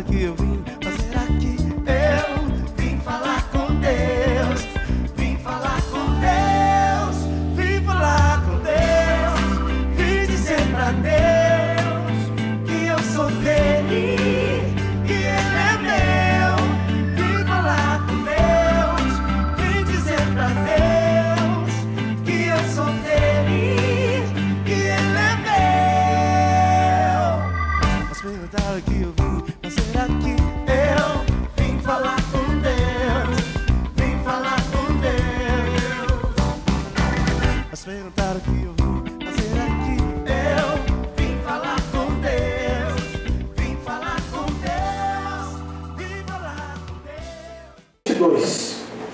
que eu vim fazer aqui? Eu vim falar com Deus, vim falar com Deus, vim falar com Deus, vim dizer pra Deus que eu sou dele e ele é meu. Vim falar com Deus, vim dizer pra Deus que eu sou dele e ele é meu. Mas perguntaram o que eu vim fazer aqui. Eu vim falar com Deus, vim falar com Deus. Mas perguntaram o que eu vim fazer aqui. Eu vim falar com Deus, vim falar com Deus, vim falar com Deus. 22.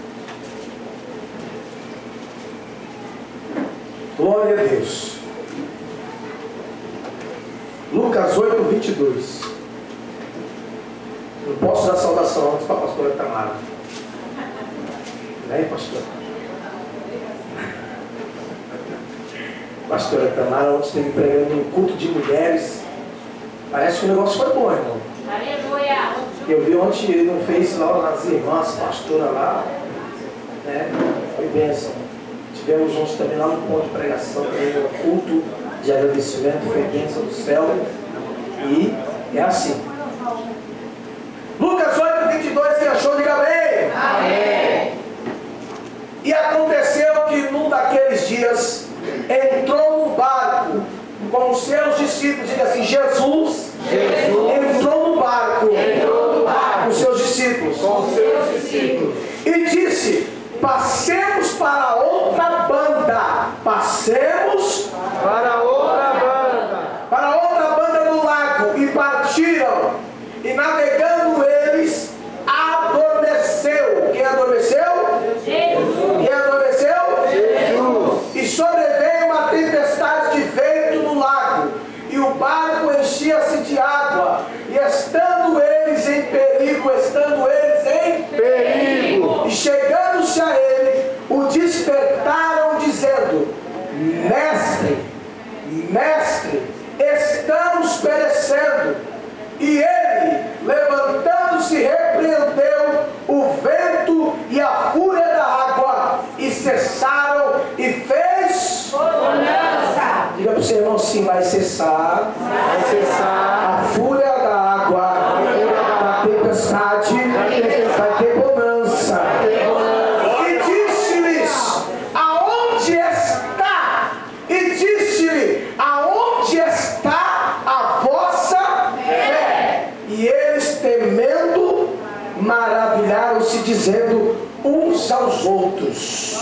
Glória a Deus. Lucas 8, 22. Não posso dar saudação antes para a pastora Tamara. Né, pastor? Pastora Tamara ontem esteve pregando um culto de mulheres. Parece que o negócio foi bom, irmão. Aleluia! Eu vi ontem no Face lá nas irmãs, pastora lá, né? Foi bênção. Tivemos juntos também lá no ponto de pregação, também no culto de agradecimento, foi bênção do céu. E é assim. Lucas 8, 22, quem achou, diga amém. Amém! E aconteceu que num daqueles dias entrou no barco com os seus discípulos. Diga assim, Jesus entrou no barco com os seus discípulos. E disse: passemos para outra banda. Passemos para outra banda do lago. E partiram. E navegando eles, adormeceu. Quem adormeceu? Jesus! Quem adormeceu? Jesus! E sobreveio uma tempestade de vento no lago, e o barco enchia-se de água, e estando eles em perigo, e chegando-se a ele, o despertaram, dizendo: Mestre, estamos perecendo. E ele, levantando-se, repreendeu o vento e a fúria da água, e cessaram, e fez Bonança! Diga para o seu irmão assim: vai cessar a fúria da água, da tempestade, vai ter bonança. E disse-lhes: aonde está? E disse-lhe: aonde está a vossa fé? E eles, temendo, maravilharam-se, dizendo uns aos outros: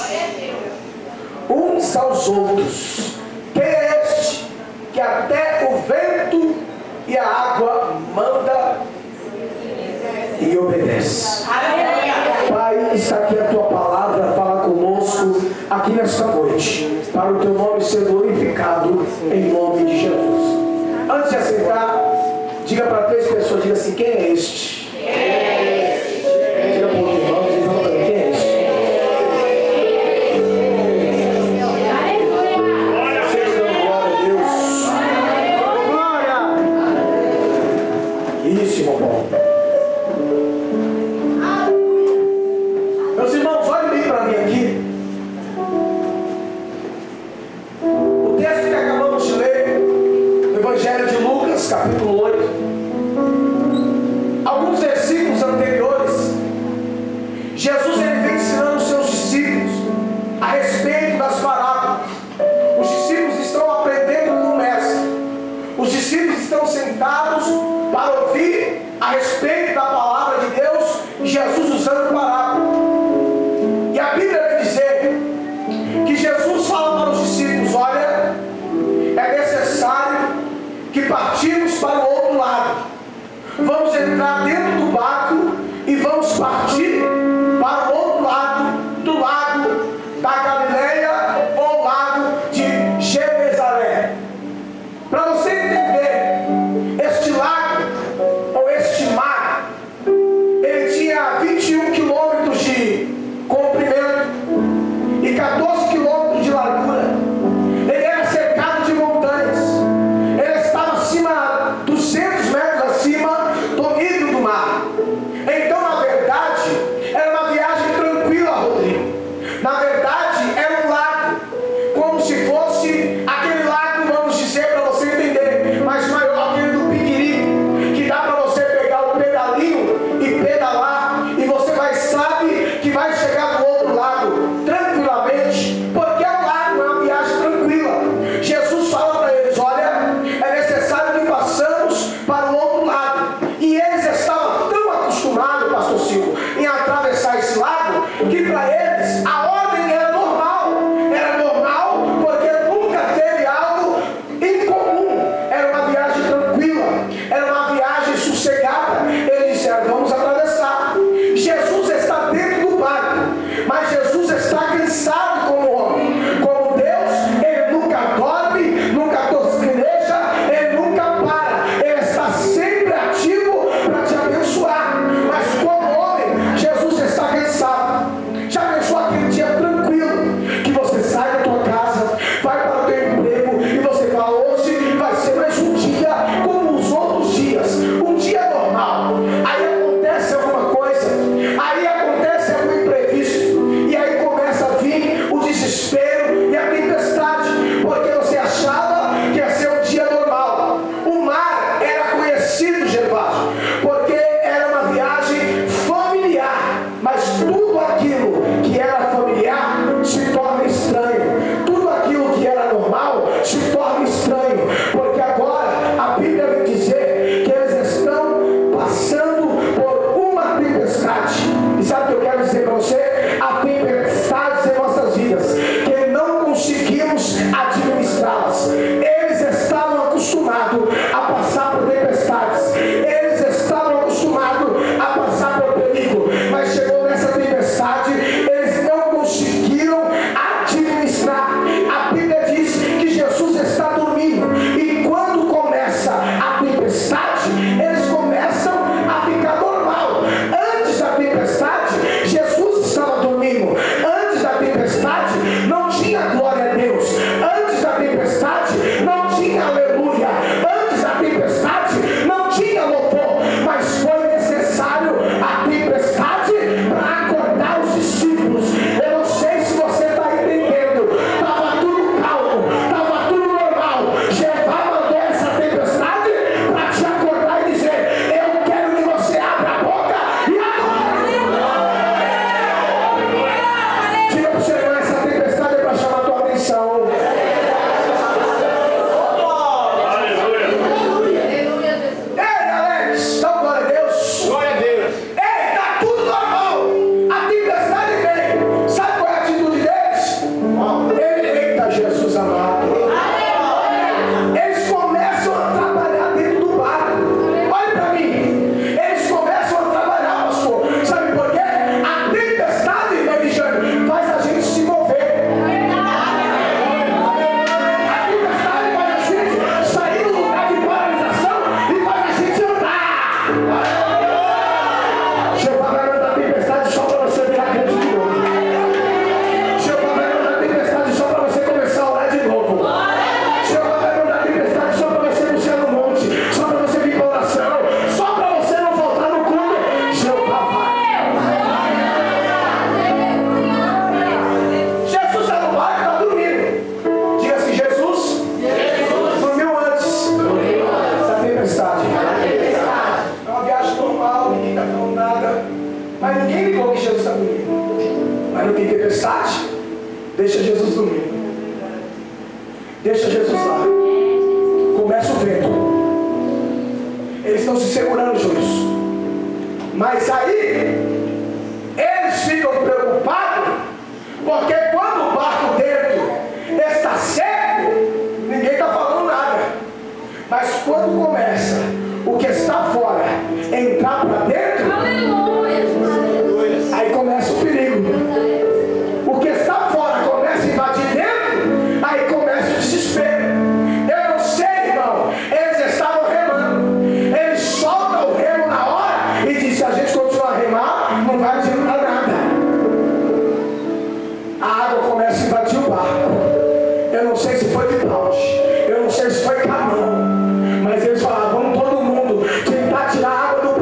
quem é este que até o vento e a água manda e obedece? Pai, está aqui a tua palavra, fala conosco aqui nesta noite, para o teu nome ser glorificado, em nome de Jesus. Antes de aceitar, diga para 3 pessoas, diga assim: quem é este? Diga para o teu irmão, diga para ele: quem é este? Isso, irmão Paulo. Meus irmãos, olhem bem para mim aqui. O texto que acabamos de ler, no Evangelho de Lucas, capítulo 8. Alguns versículos anteriores, Jesus ele vem ensinando os seus discípulos a respeito das parábolas. Os discípulos estão aprendendo com o mestre. Os discípulos estão sentados para ouvir a respeito da palavra de Deus, Jesus usando parábola. E a Bíblia vai dizer que Jesus fala para os discípulos: olha, é necessário que partimos para o outro lado. Vamos entrar dentro do barco e vamos partir para o outro lado do lago da Galileia, ou lago de Genezaré. Para você entender, este lago ou este mar, ele tinha 21 quilômetros de comprimento e 14 quilômetros de largura. Ele era cercado de montanhas. Ele estava acima, 200 metros acima do nível do mar. não tinha aleluia. Antes da tempestade não tinha louvor, mas foi necessário a tempestade para acordar os discípulos. Eu não sei se você está entendendo. Estava tudo calmo, estava tudo normal. Jeová mandou essa tempestade para te acordar e dizer: eu quero que você abra a boca e agora. Diga para o Senhor: essa tempestade é para chamar a tua atenção. Ei, Alex, dá glória a Deus. Glória a Deus. Ei, está tudo normal. A tempestade vem. Sabe qual é a atitude deles? Eita, Jesus amado. Eles começam a trabalhar dentro do barco. Olha para mim. Eles começam a trabalhar, pastor. Sabe por quê? A tempestade, Elijane, faz a gente se mover. A tempestade faz a gente sair do lugar de paralisação e faz a gente andar. Jeová vai mandar tempestade só para você virar crente de novo. Jeová vai mandar tempestade só para você começar a orar de novo. Jeová vai mandar tempestade só para você buscar no monte, só para você vir para oração, só para você não voltar no culto. Jeová vai. Jesus está no barco, está dormindo. Diga assim: Jesus dormiu antes da tempestade. É uma viagem normal, ninguém está falando nada. Mas ninguém ligou que Jesus está dormindo. Mas não tem tempestade? Deixa Jesus dormir. Deixa Jesus lá. Começa o vento. Eles estão se segurando juntos. Mas aí, eles ficam preocupados, porque quando o barco dentro está seco, ninguém está falando nada. Mas quando começa o que está fora entrar para dentro, aí começa o perigo. O que está fora começa a invadir dentro, aí começa o desespero. Eu não sei, irmão. Eles estavam remando. Eles soltam o remo na hora e dizem: se a gente continuar a remar, não vai adiantar nada. A água começa a invadir o barco. Eu não sei se foi de balde, eu não sei se foi com a mão, mas eles falaram: vamos todo mundo tentar tirar a água do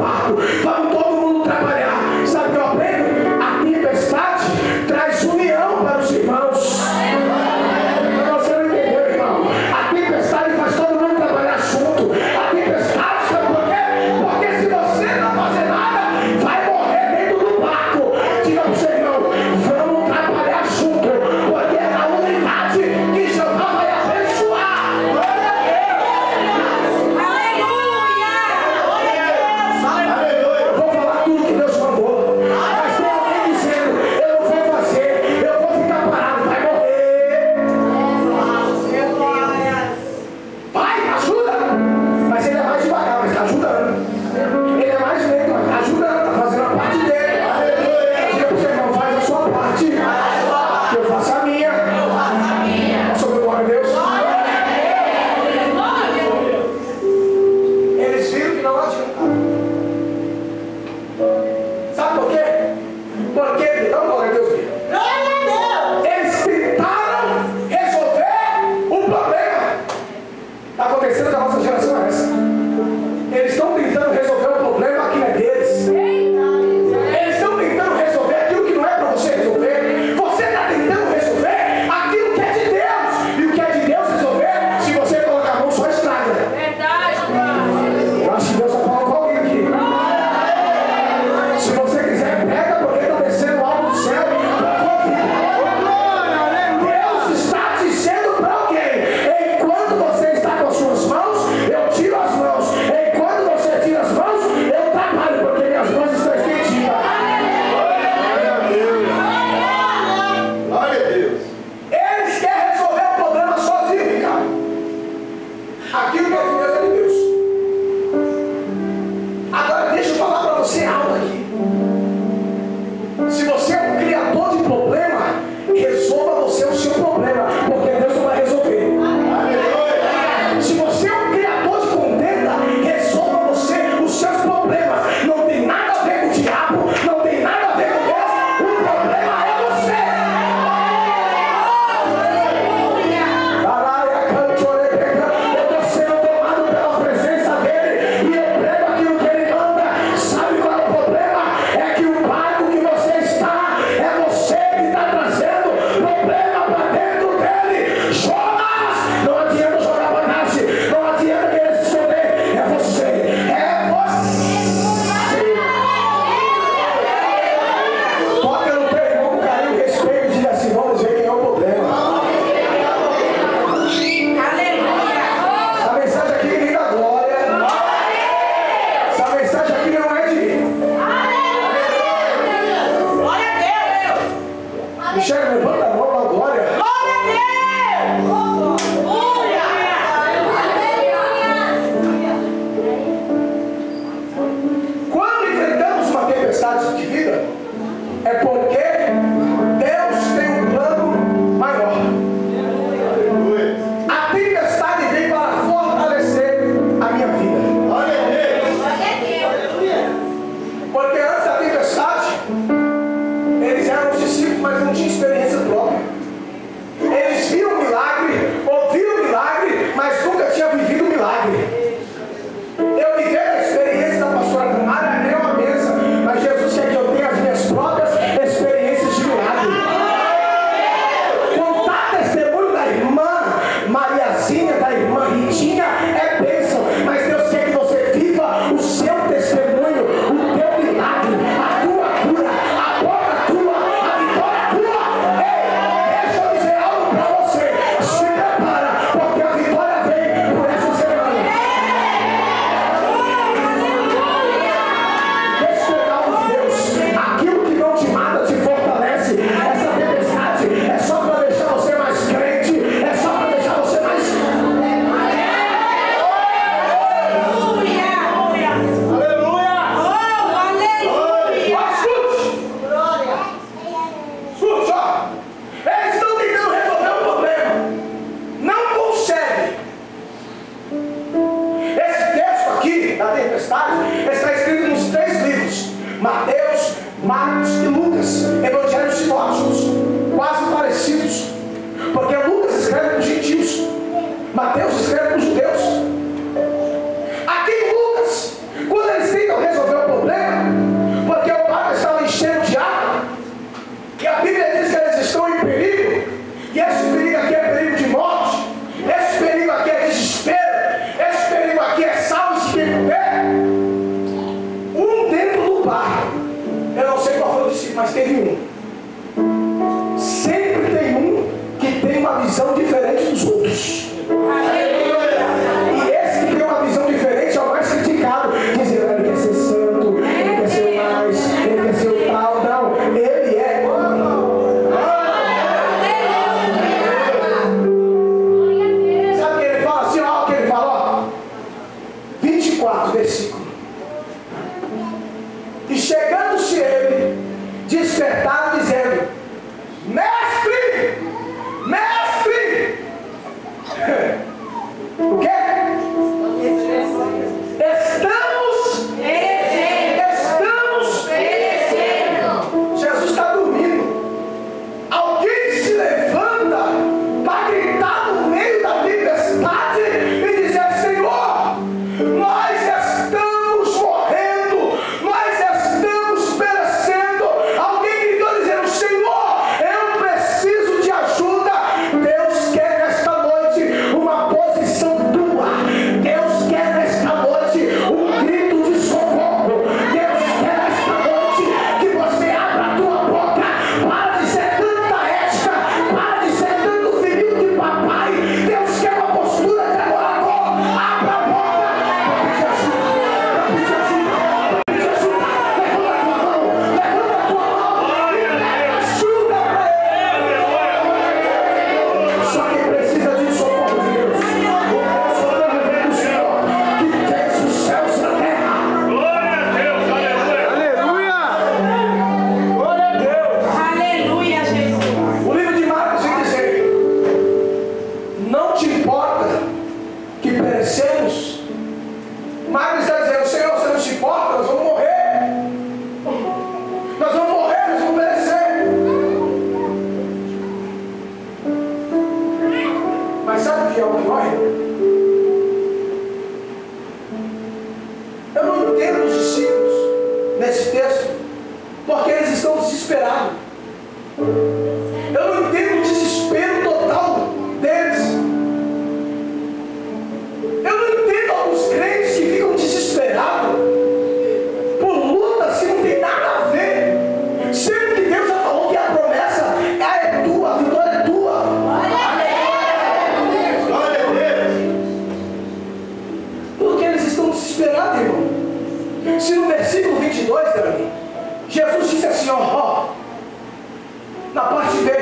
doentinha é bênção, mas Deus quer que você viva o seu testemunho, o teu milagre, a tua cura, a boca tua, a vitória tua. Ei, deixa eu dizer algo para você. Se prepara, porque a vitória vem por essa semana. Deixa eu dar de Deus. Aquilo que não te mata te fortalece. Essa tempestade é só para deixar você mais crente, é só para deixar você mais. Escute só. Eles estão tentando resolver o problema. Não conseguem. Esse texto aqui, da tempestade, está escrito nos 3 livros: Mateus, Marcos e Lucas. Evangelhos sinóticos, quase parecidos. Porque Lucas escreve para os gentios, Mateus escreve para os judeus. Aqui em Lucas, quando eles tentam resolver o problema, porque o barco estava enchendo de água, e a Bíblia diz que eles estão em perigo, e esse perigo aqui é perigo de morte, esse perigo aqui é desespero, esse perigo aqui é salve-se quem puder. Um dentro do barco, eu não sei qual foi o discípulo, mas teve um. Sempre tem um que tem uma visão diferente dos outros. E esse que tem uma visão diferente é o mais criticado, dizendo: ele quer ser santo, ele quer ser mais, ele quer ser o tal. Não, ele é. Sabe o que ele fala? Assim, ó, o que ele fala, ó. 24, versículo. E chegando-se ele, despertaram, dizendo: Mestre! Mestre! O quê? Estamos perecendo. Jesus está dormindo. Alguém se levanta para gritar no meio da tempestade e dizer: Senhor, nós estamos morrendo, nós estamos perecendo. Alguém gritou dizendo: Senhor, eu preciso de ajuda. Deus quer nesta noite uma posição tua. Deus quer nesta noite um grito de socorro. Deus quer nesta noite que você abra a tua boca. Para de ser tanta ética, para de ser tanto filho de papai. Deus quer uma postura de adorador. Abra a boca para pedir ajuda, para pedir ajuda, para pedir ajuda. Levanta a tua mão e pede ajuda para ele. Só quem precisa de socorro de Deus. Socorro vem do Senhor, que fez os céus e a terra. Aleluia, Jesus. O livro de Marcos vai dizer: não te importa que perecemos? Marcos está dizendo: Senhor, você não se importa? Nós vamos morrer. Nós vamos morrer, nós vamos perecer. Mas sabe o que é o que morre? Eu não entendo os discípulos nesse texto, porque eles estão desesperados. Eu não entendo o desespero total deles. Eu não entendo alguns crentes que ficam desesperados por lutas que não tem nada a ver, sendo que Deus já falou que a promessa é tua, a vitória é tua. Porque eles estão desesperados, irmão. Se no versículo 22, Dani, Jesus disse assim, ó, na parte B: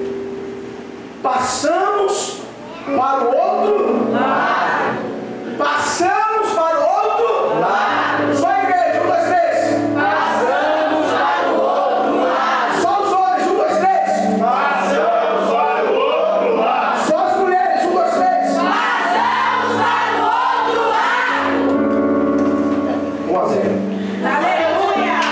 passamos para o outro lado. Passamos para o outro lado. Só a igreja, 1, 2, 3. Passamos para o outro lado. Só os homens, 1, 2, 3. Passamos para o outro lado. Só as mulheres, 1, 2, 3. Passamos para o outro lado. 1 a 0. Aleluia.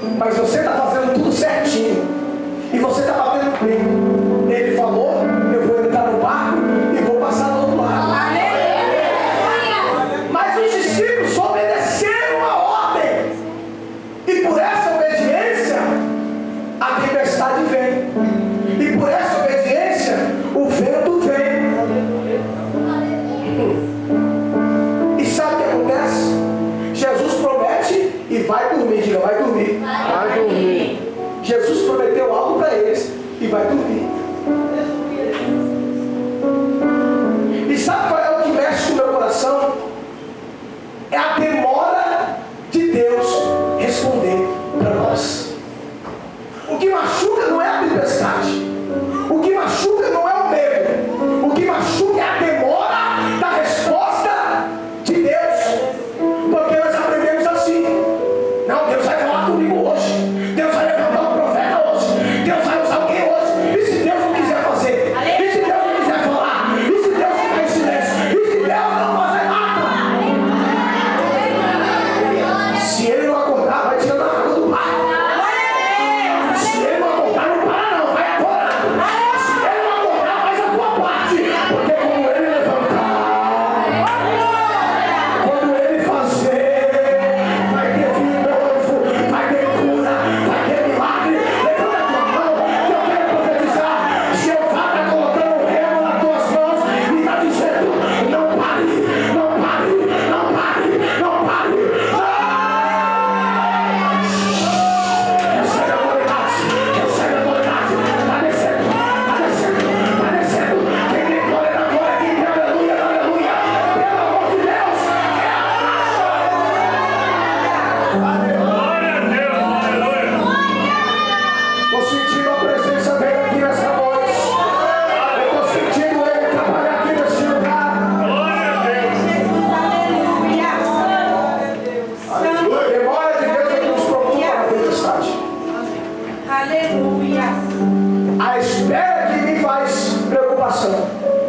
mas você está fazendo tudo certinho, e você está batendo bem. Ele falou, eu vou entrar no barco e vou passar do outro lado. Mas os discípulos obedeceram a ordem, e por essa obediência a tempestade vem, e por essa obediência o vento vem. E sabe o que acontece? Jesus promete e vai dormir. Diga, vai dormir. Vai dormir. Jesus prometeu algo para eles e vai dormir. E sabe qual é o que mexe com o meu coração? É a demora de Deus responder para nós. O que machuca não é a tempestade. O que machuca não é o medo. O que machuca é a demora da resposta de Deus. Porque nós aprendemos assim. Não, Deus vai falar comigo hoje. Deus vai levantar um profeta hoje. Deus vai usar alguém hoje. E se Deus não quiser fazer? E se Deus não quiser falar? E se Deus ficar em silêncio? E se Deus não fazer nada? Se ele não acordar, vai tirando a água do mar. Se ele não acordar, não para não, vai agora. Se ele não acordar, faz a tua parte. Porque quando ele levantar, quando ele fazer, vai ter vinho novo, vai ter cura, vai ter milagre. Levanta a tua mão, que eu quero profetizar. Jeová está colocando o remo nas tuas mãos e está dizendo: não pare, não pare, não pare, não pare. Recebe a autoridade, recebe a autoridade. Está descendo, está descendo, está descendo. Quem tem glória na glória, quem tem aleluia na aleluia. Pelo amor de Deus, Glória a Deus, aleluia. estou sentindo a presença dele aqui nessa noite. Eu estou sentindo ele trabalhar aqui nesse lugar. Glória a Deus. A memória de Deus é que nos procura na tempestade. Aleluia. A espera que me faz preocupação.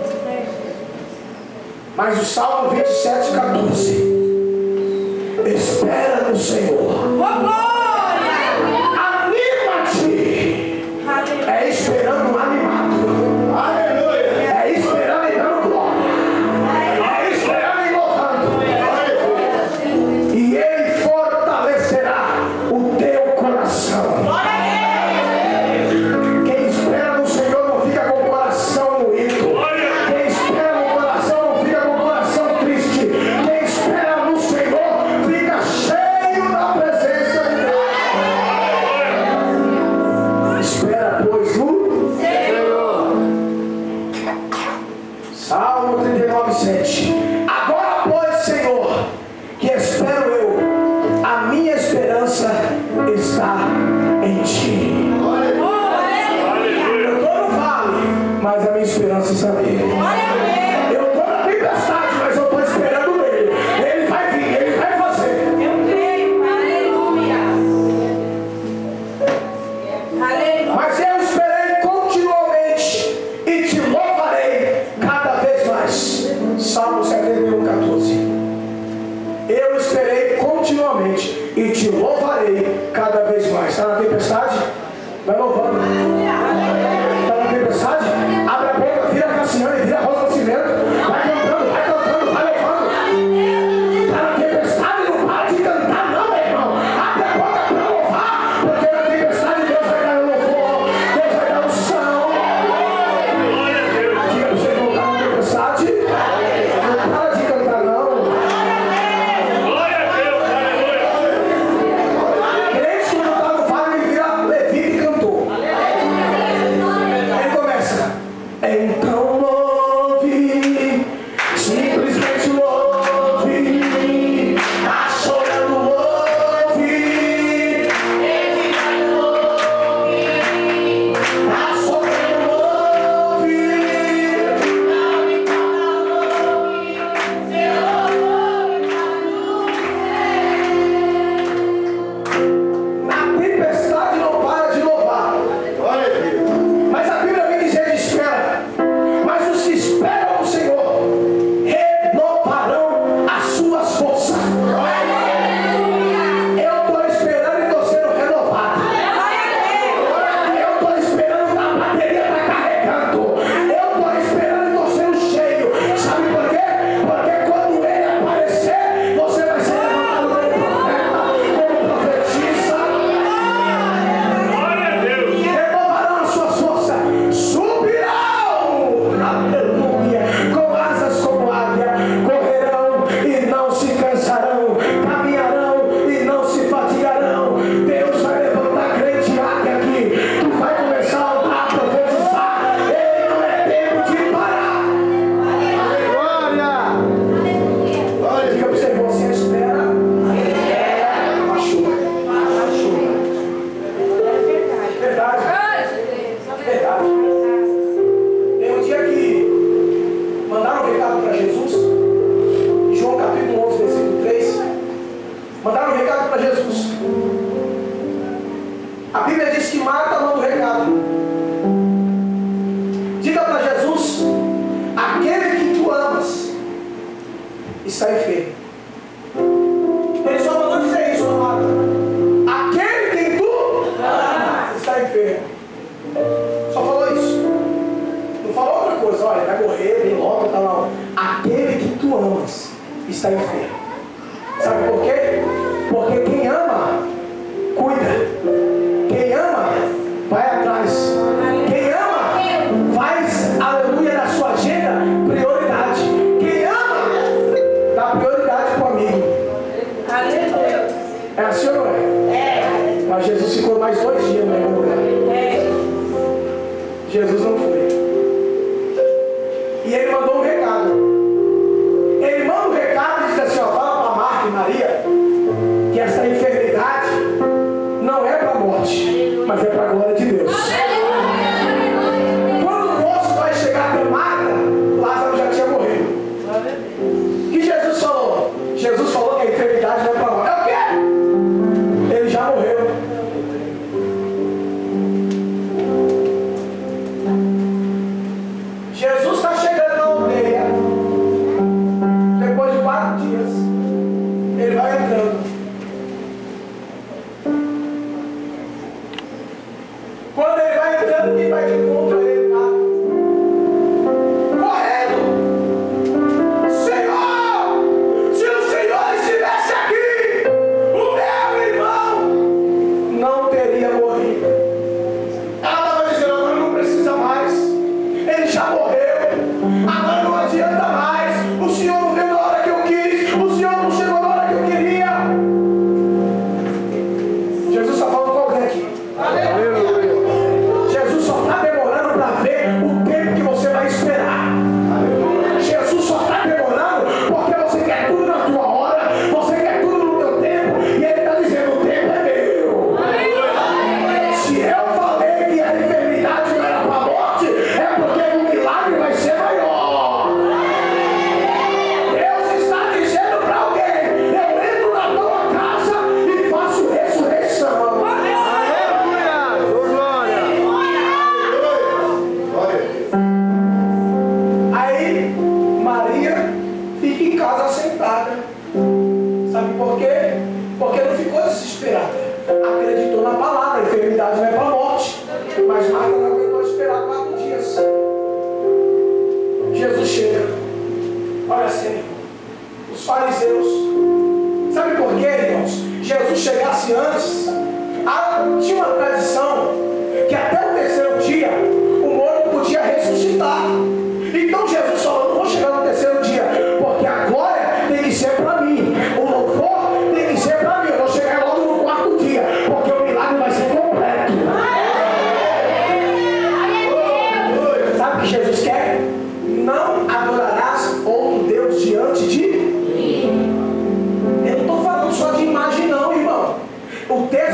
Mas o Salmo 27:14. Espera no Senhor. Oh, glória. Anima-te. Aleluia. É esperando animado. Aleluia. É esperando e dando glória. É esperando e louvando. E Ele fortalecerá o teu coração. Quem espera no Senhor não fica com o coração moído. Quem espera no coração não fica com o coração triste. Quem espera no Senhor fica cheio da presença de Deus. Espera, pois, no Senhor. Salmo 39:7. Agora, pois, Senhor, que espero eu, a minha esperança está em Ti. Eu estou no vale, mas a minha esperança está nele. Eu estou na tempestade, mas eu estou esperando nele. Ele vai vir, ele vai fazer. Eu creio. Aleluia. Aleluia. Mas eu esperei continuamente e te louvarei cada vez mais. Salmo 71:14. Eu esperei continuamente e te louvarei cada vez mais. Está na tempestade? Vai louvando. Está na tempestade? Abre a boca, vira a Cassiane, vira a Rosa Nascimento. Vai cantando, vai louvando. Está na tempestade, não para de cantar não, meu irmão. Abre a boca para louvar, porque na tempestade Deus vai dar o louvor, Deus vai dar o som. Glória a Deus. Diga para você que não está na tempestade, não para de cantar não. Glória a Deus, aleluia. Crente quando está no vale, ele vira levita e cantor. Ele começa. Bíblia diz que Marta manda o recado. Diga para Jesus: aquele que tu amas está enfermo. Ele só mandou dizer isso, Marta. Aquele que tu amas está enfermo. Só falou isso. Não falou outra coisa. Olha, vai morrer, vem logo, tá lá. Aquele que tu amas está enfermo. Sabe por quê? Porque quem ama, cuida. Quem ama, vai atrás. Quem ama, faz, aleluia, na sua agenda, prioridade. Quem ama, dá prioridade para o amigo. Aleluia. É assim ou não é? É. Mas Jesus ficou mais 2 dias no mesmo lugar. É. Jesus não foi. E ele mandou um recado. Ele manda um recado e diz assim: ó, fala para Marta e Maria que essa enfermidade não é para a morte, mas é para a glória de Deus. Quando o moço vai chegar até Marta, Lázaro já tinha morrido. O que Jesus falou? Jesus falou que a enfermidade não é para a morte. É o quê? Ele já morreu. Jesus está chegando na aldeia. Depois de 4 dias, ele vai entrando. Quando ele vai entrando, quem vai de encontro a ele lá? Correndo! Senhor! Se o Senhor estivesse aqui, o meu irmão não teria morrido. Ela estava dizendo: agora não precisa mais. Ele já morreu. Agora não adianta mais. O Senhor não veio na hora que eu quis. O Senhor não chegou na hora que eu queria. Jesus está falando com alguém aqui. Aleluia. Jesus só está demorando para ver o tempo que você vai esperar. Jesus só está demorando porque você quer tudo na tua hora. Você quer tudo no teu tempo. E Ele está dizendo: o tempo é meu. Se eu falei que a enfermidade não era para a morte, é porque o milagre vai ser maior. Deus está dizendo para alguém: eu entro na tua casa e faço ressurreição. Aí Maria fica em casa sentada. Sabe por quê? Porque não ficou desesperada. Acreditou na palavra: a enfermidade não é para a morte. Mas Marta não aguentou esperar 4 dias. Jesus chega. Olha assim, os fariseus. Sabe por quê, irmãos? Jesus chegasse antes. Tinha uma tradição que até o 3º dia o morto podia ressuscitar. Então Jesus falou: não vou chegar no 3º dia, porque a glória tem que ser para mim, o louvor tem que ser para mim. Eu vou chegar logo no 4º dia, porque o milagre vai ser completo. Sabe o que Jesus quer? Não adorarás outro Deus diante de mim. Eu não estou falando só de imagem, não, irmão. O texto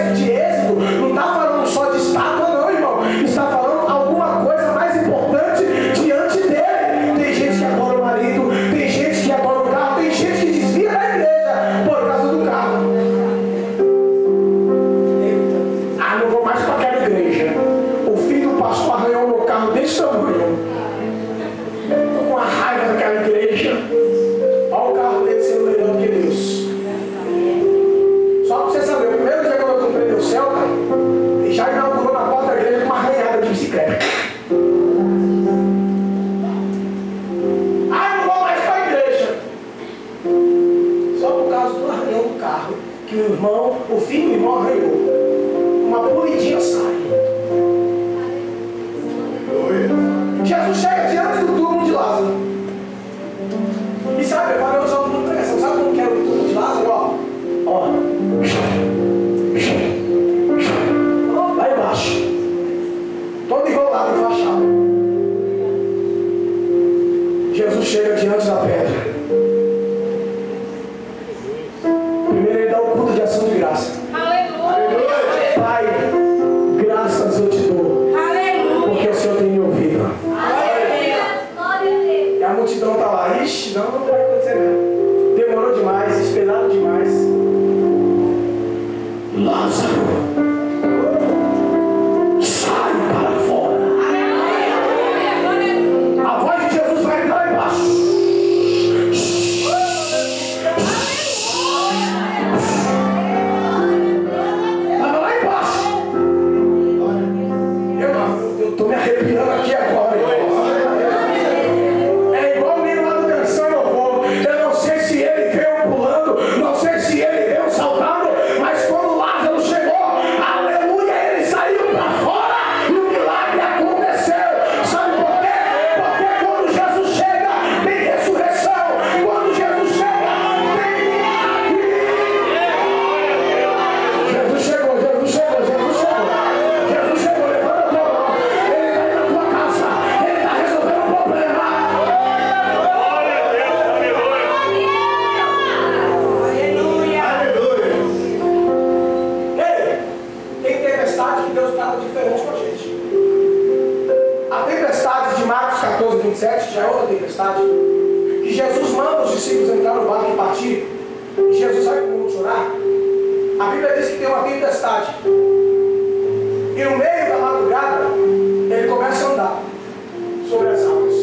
tempestade que Deus trata diferente com a gente. A tempestade de Marcos 14, 27 já é outra tempestade. Que Jesus manda os discípulos entrar no barco e partir. E Jesus sai com o mundo chorar. A Bíblia diz que tem uma tempestade. E no meio da madrugada, ele começa a andar sobre as águas.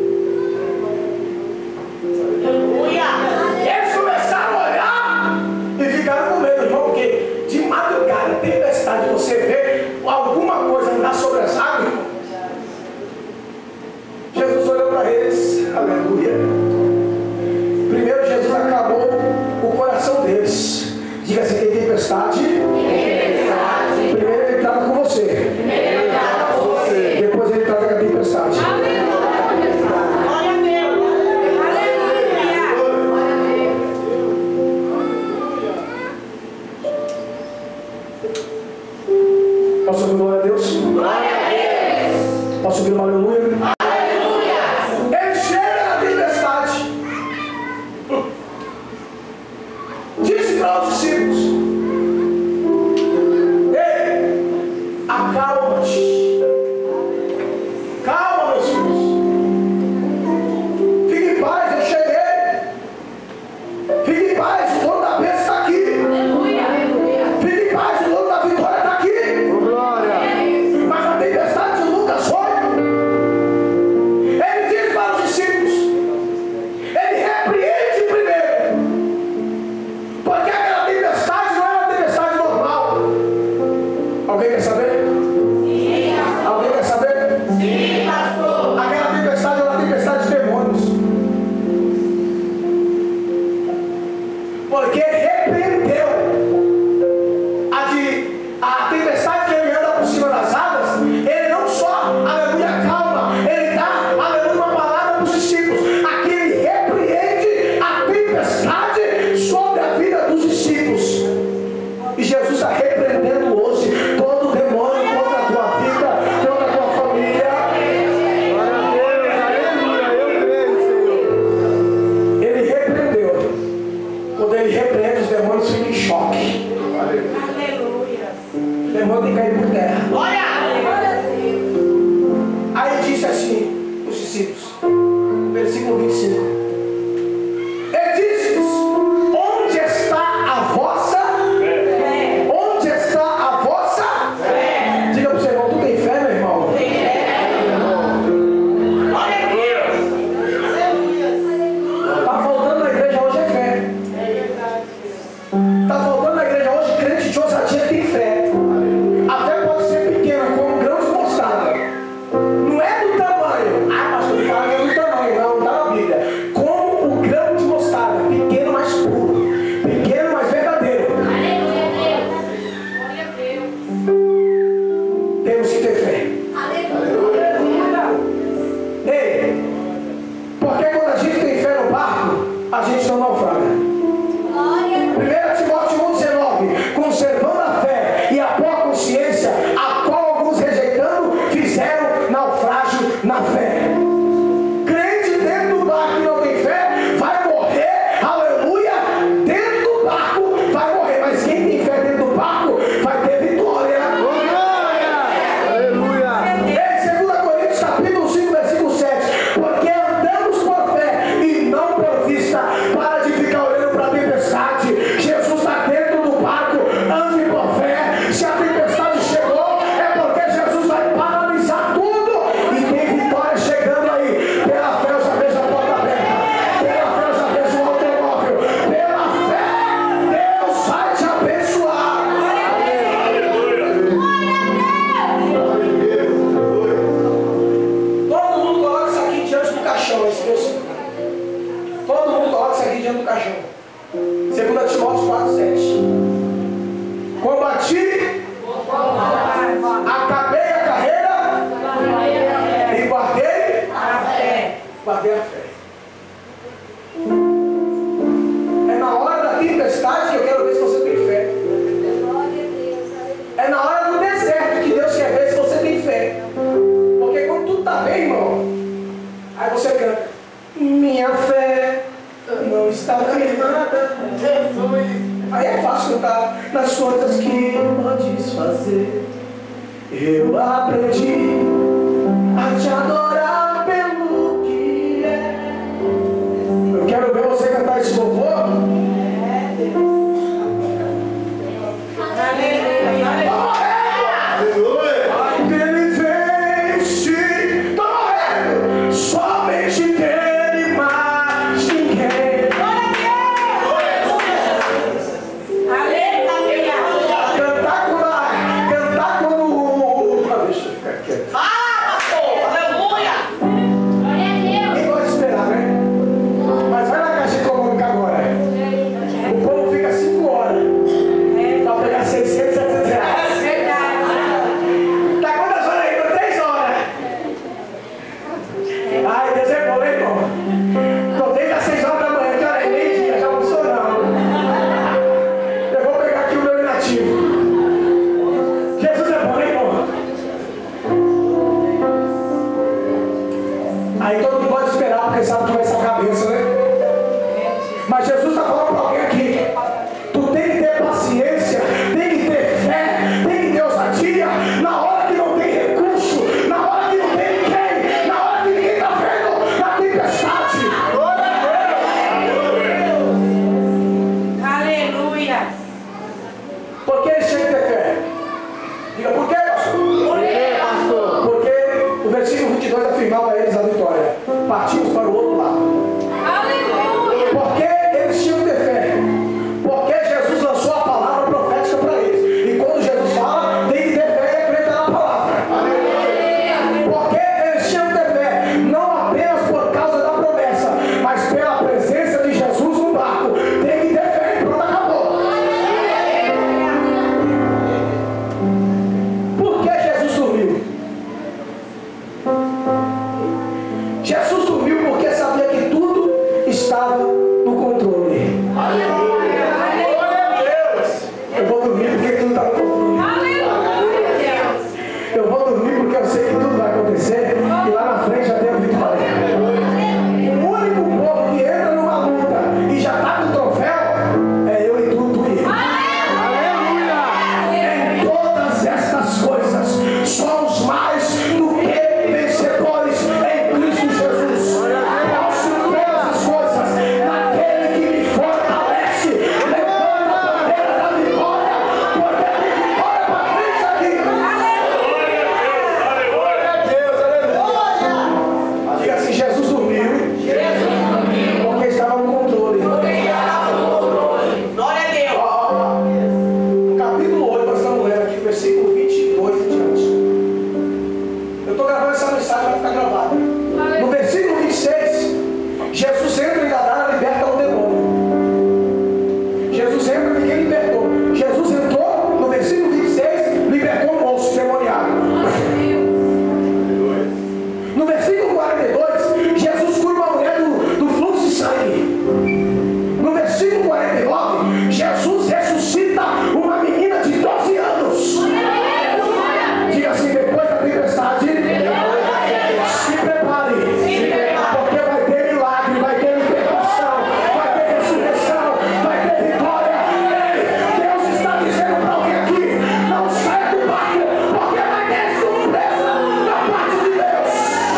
Eles começaram a olhar e ficaram com medo, irmão, porque de madrugada, tempestade, você vê alguma coisa andar sobre as águas, irmão. Jesus olhou para eles, aleluia. Primeiro Jesus acabou o coração deles. Diga assim, tem tempestade. Primeiro ele trata com você. Depois ele trata com a tempestade. Glória a Deus. Posso ouvir glória a Deus? Glória a Deus. Posso ouvir um aleluia? Ele chega na tempestade. Disse para os discípulos: ei, acalma-te. Calma, meus filhos. Fique em paz, eu cheguei. Fique em paz, o dono da bênção está aqui. Fique em paz, o dono da vitória está aqui. Mas a tempestade de Lucas foi. Ele diz para os discípulos, ele repreende primeiro, porque aquela tempestade não era uma tempestade normal. Alguém quer saber? Alguém quer saber? Sim, pastor. Aquela tempestade era uma tempestade de demônios. Porque repreendeu a tempestade que ele anda por cima das águas. Ele não só, aleluia, calma, ele dá, aleluia, uma palavra para os discípulos. Aqui ele repreende a tempestade sobre a vida dos discípulos. E Jesus está repreendendo hoje todo demônio contra a tua vida, contra a tua família. Ele repreendeu. Quando ele repreende, os demônios ficam em choque. Aleluia. O demônio tem que cair por terra. Glória a Deus. Aí disse assim, os discípulos, versículo 25. Ele disse-lhes: onde está a vossa fé? Onde está a vossa fé? Diga para o seu irmão, tu tem fé, meu irmão? Glória a Deus. Está faltando na igreja hoje é fé. Está faltando na igreja hoje crente de ousadia que tem fé. A fé pode ser pequena, como grãos de mostarda. Não é do tamanho. Ah, pastor, fala que é do tamanho. Não, está na Bíblia. Como o grão de mostarda, pequeno, mas puro. Pequeno, mas verdadeiro. Aleluia. Glória a Deus. Temos que ter fé. Ei, porque quando a gente tem fé no barco, a gente não naufraga. 1 Timóteo 1,19, conservando a fé e a boa consciência, a qual alguns rejeitando fizeram naufrágio na fé. Crente dentro do barco que não tem fé vai morrer, aleluia, dentro do barco vai morrer, mas quem tem fé dentro do barco vai ter vitória. Ei, 2 Coríntios capítulo 5, versículo 7, porque andamos por fé e não por vista, para de ficar olhando para a tempestade. Jesus está dentro do barco, ande por fé. Se a tempestade chegou, é porque Jesus vai paralisar tudo e tem vitória chegando aí. Pela fé eu já vejo a porta aberta, pela fé eu já vejo o automóvel, pela fé Deus vai te abençoar. Todo mundo coloca isso aqui diante do caixão, esse Deus. Todo mundo coloca isso aqui diante do caixão. 2 Timóteo 4,7. Combati, acabei a carreira e guardei a fé. É na hora da tempestade que eu quero ver se você tem fé. É na hora do deserto que Deus quer ver se você tem fé. Porque quando tudo está bem, irmão, aí você canta: minha fé não está firmada. Aí é fácil cantar nas coisas que podes fazer. Eu aprendi a te adorar pelo que é. Eu quero ver você cantar esse louvor. Ele vence, tô morrendo, somente dele, mais ninguém. Cantar quando. Deixa eu ficar quieto. Ninguém pode esperar, né? Mas vai na Caixa Econômica agora. O povo fica 5 horas pra pegar 600, 700 reais. Tá quantas horas aí? Tá 3 horas. Ai, Deus é bom, né, irmão? Tô desde as 6 horas da manhã, que hora é? Meio-dia, já almoçou não. Eu vou pegar aqui o meu inativo. Jesus é bom, né, irmão? Aí todo mundo pode esperar, porque sabe que vai ser a cabeça, né? Mas Jesus está falando para alguém aqui. Tu tem que ter paciência, tem que ter fé, tem que ter ousadia. Na hora que não tem recurso, na hora que não tem ninguém, na hora que ninguém está vendo, na tempestade. Aleluia. Por que eles tinham que ter fé? Diga, por quê, pastor? Porque o versículo 22 afirmava a eles a vitória. Partimos para o outro lado. Aleluia. Por que eles tinham que ter fé? Porque Jesus lançou a palavra profética para eles. E quando Jesus fala, tem que ter fé e acreditar na palavra. Porque eles tinham que ter fé, não apenas por causa da promessa, mas pela presença de Jesus no barco. Tem que ter fé e pronto, acabou. Por que Jesus dormiu? Jesus dormiu porque sabia que tudo estava no controle. Eu vou dormir porque tudo está no controle. Eu vou dormir porque eu sei que tudo vai acontecer e lá na frente já tem a vitória. O único povo que entra numa luta e já está com o troféu é eu e tu e ele. Em todas estas coisas somos mais do que vencedores em Cristo Jesus. Posso todas as coisas naquele que me fortalece. Levanta a bandeira da vitória, porque tem vitória para frente aqui. Diga assim, Jesus dormiu porque estava no controle. Ó, no capítulo 8, nós estamos lendo aqui, versículo 22 em diante. Eu estou gravando essa mensagem, vai ficar gravada. No versículo 26, Jesus entra em Gadara e liberta o demônio. Jesus entra e ninguém libertou. Jesus entrou, no versículo 26, libertou o moço demoniado. No versículo 42, Jesus cura uma mulher do fluxo de sangue. No versículo 49, Jesus ressuscita uma menina de 12 anos. Diga assim, depois da tempestade, se prepare, porque vai ter milagre, vai ter libertação, vai ter ressurreição, vai ter vitória. Ei, Deus está dizendo para alguém aqui, não saia do barco, porque vai ter surpresa da parte de Deus.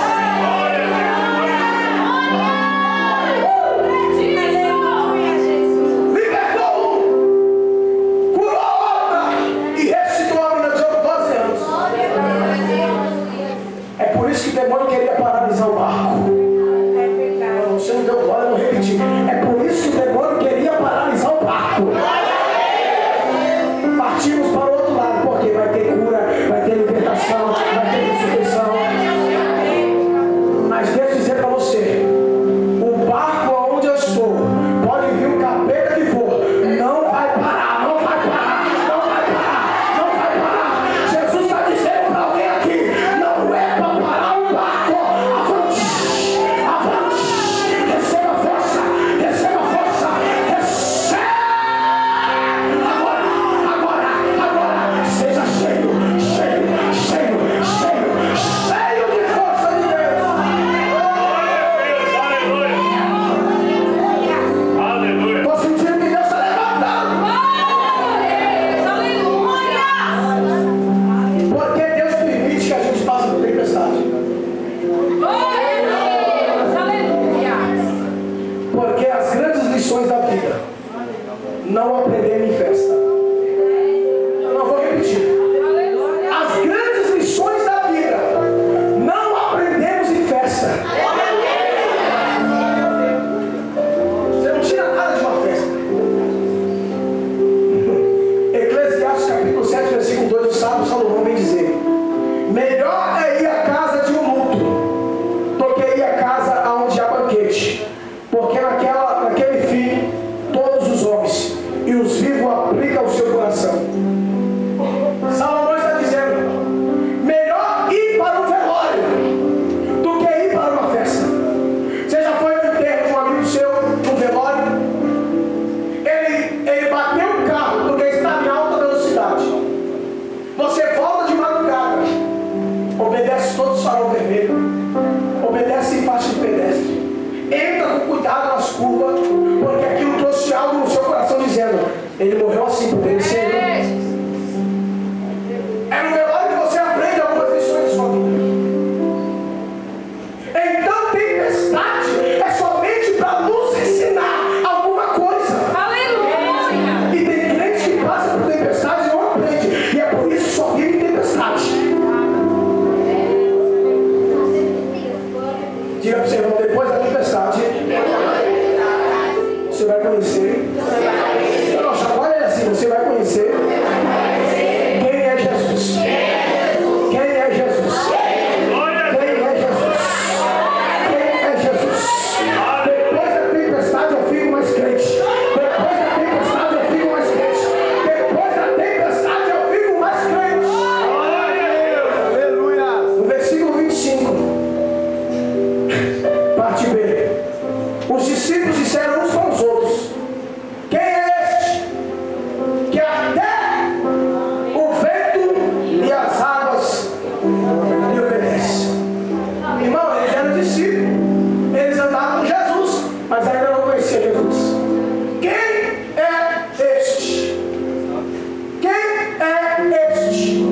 Libertou um, curou outra e ressuscitou a menina de 12 anos. É por isso que o demônio queria paralisar o barco. Não, você não deu glória, eu vou repetir. É por isso que o demônio queria paralisar o barco. Partimos para o outro lado, porque vai ter cura, vai ter libertação, vai ter ressurreição. Mas deixa eu dizer para você, o barco onde eu estou, pode vir o capeta que for, não vai parar, não vai parar, não vai parar, não vai parar. Jesus está dizendo para alguém aqui, não é para parar o barco, avante. todos farol vermelho. Obedece em faixa de pedestre. Entra com cuidado nas curvas, porque aquilo trouxe algo no seu coração dizendo: ele morreu assim por ele, Senhor. É no velório que você aprende algumas lições da sua vida. Então, tempestade é somente para nos ensinar alguma coisa. Aleluia. E tem crentes que passam por tempestade e não aprende. E é por isso que só vive em tempestade. Diga para o seu irmão, depois da tempestade, você vai conhecer. Não, chacoalha ele assim, você vai conhecer quem é Jesus. Quem é Jesus? Quem é Jesus? Quem é Jesus? Depois da tempestade eu fico mais crente. Depois da tempestade eu fico mais crente. Depois da tempestade eu fico mais crente. Aleluia. No versículo 25, parte B. Os discípulos disseram uns para os outros: quem é este que até o vento e as águas lhe obedecem? Irmão, eles eram discípulos, eles andavam com Jesus, mas ainda não conheciam Jesus. Quem é este? Quem é este?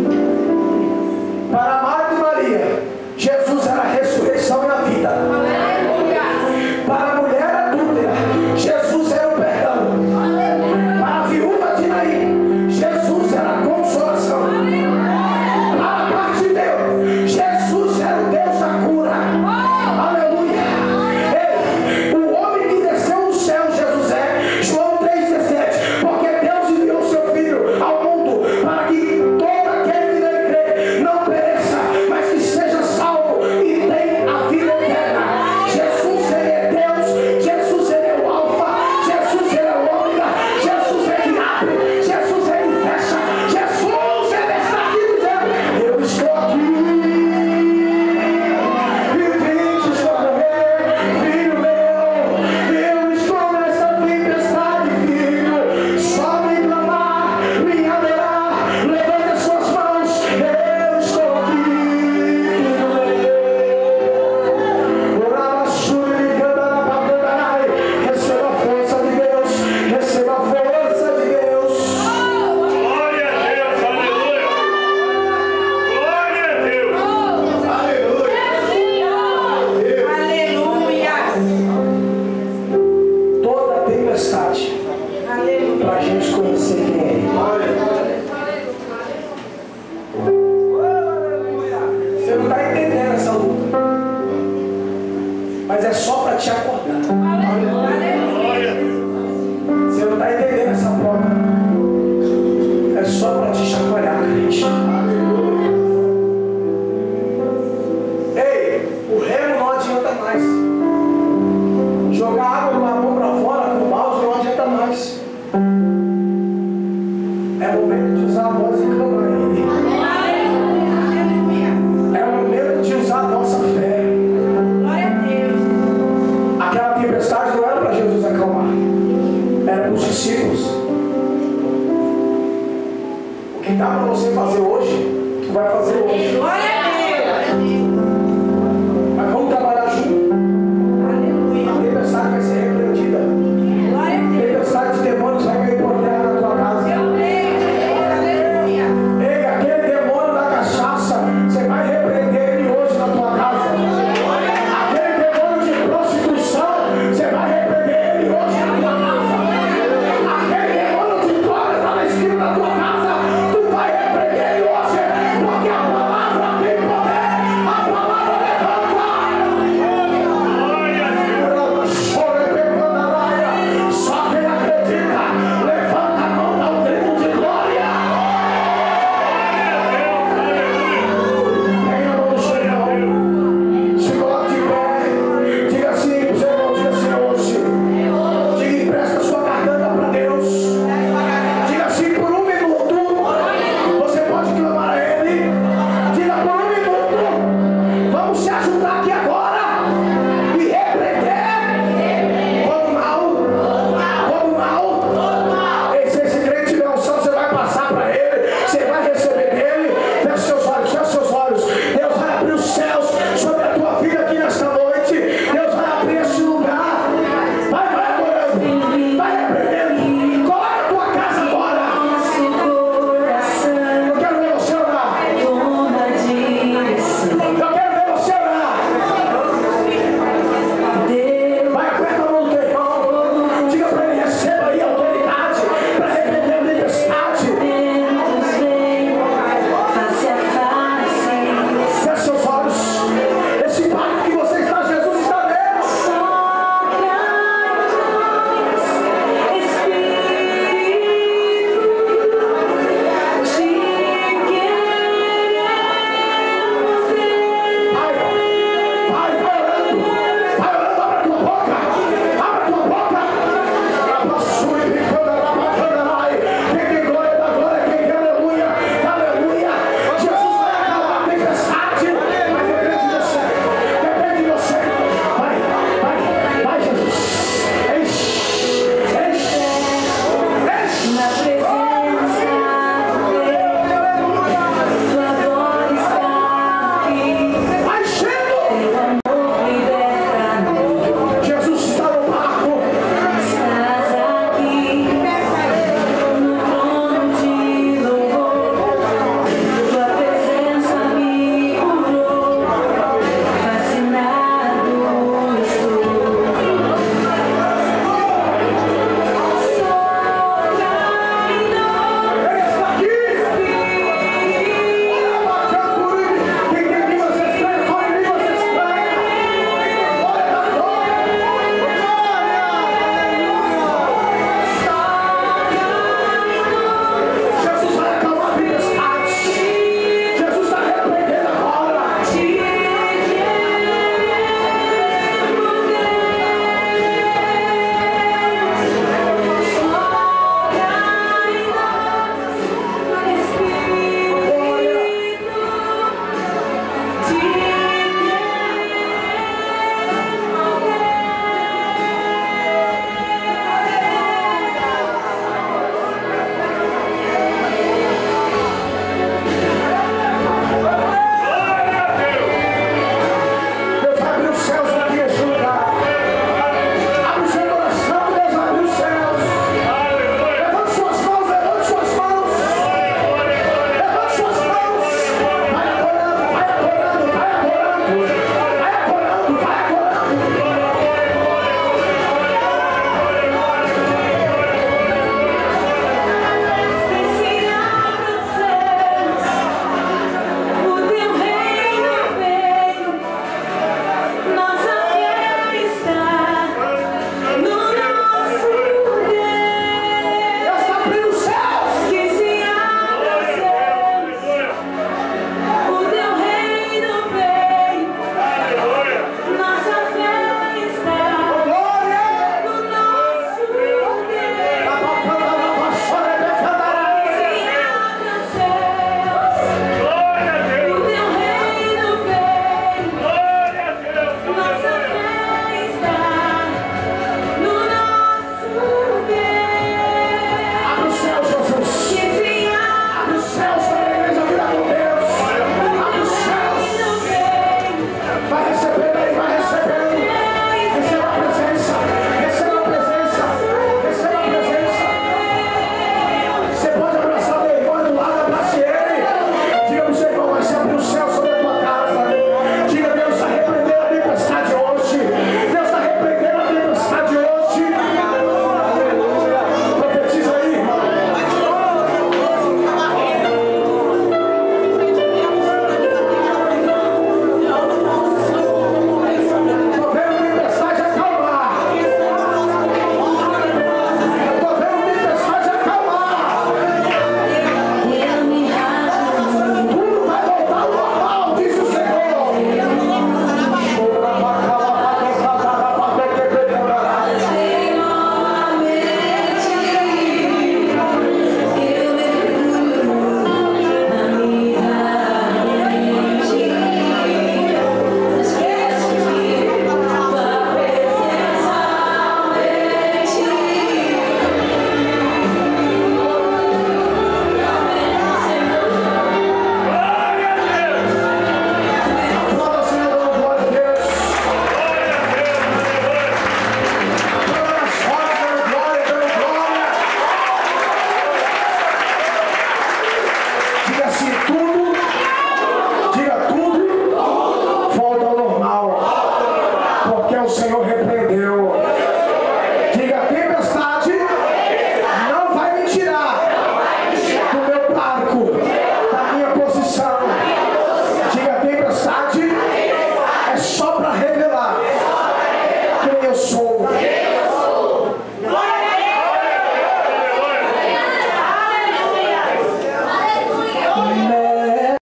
Para Marta e Maria, Jesus era a ressurreição e a vida. Para a mulher adúltera, Jesus era o perdão. Para a viúva de Naim, Jesus era a consolação. Para a parte de Deus, Jesus era o Deus da cura. Aleluia. Ei, o homem que desceu do céu, Jesus é. João 3,17. Porque Deus enviou seu Filho ao mundo para que todo aquele que nele crê não pereça, mas que seja salvo e tenha a vida eterna. Jesus, ele é Deus. Jesus, ele é o Alfa. Jesus, ele é o Ômega. Jesus, ele abre. Jesus, ele fecha. Jesus, ele está aqui dizendo: eu estou aqui. E vinde socorrer, filho meu. Eu estou nessa tempestade, filho. Só me clamar, me adorar. Levante as suas mãos. Eu estou aqui, filho meu. Orava, churi, cantara, papandarai. Receba a força de Deus. Receba a força de Deus. Glória a Deus, aleluia. Glória a Deus. Toda tempestade para a gente conhecer quem é Ele. Você não está entendendo essa luta, mas é só para te acordar.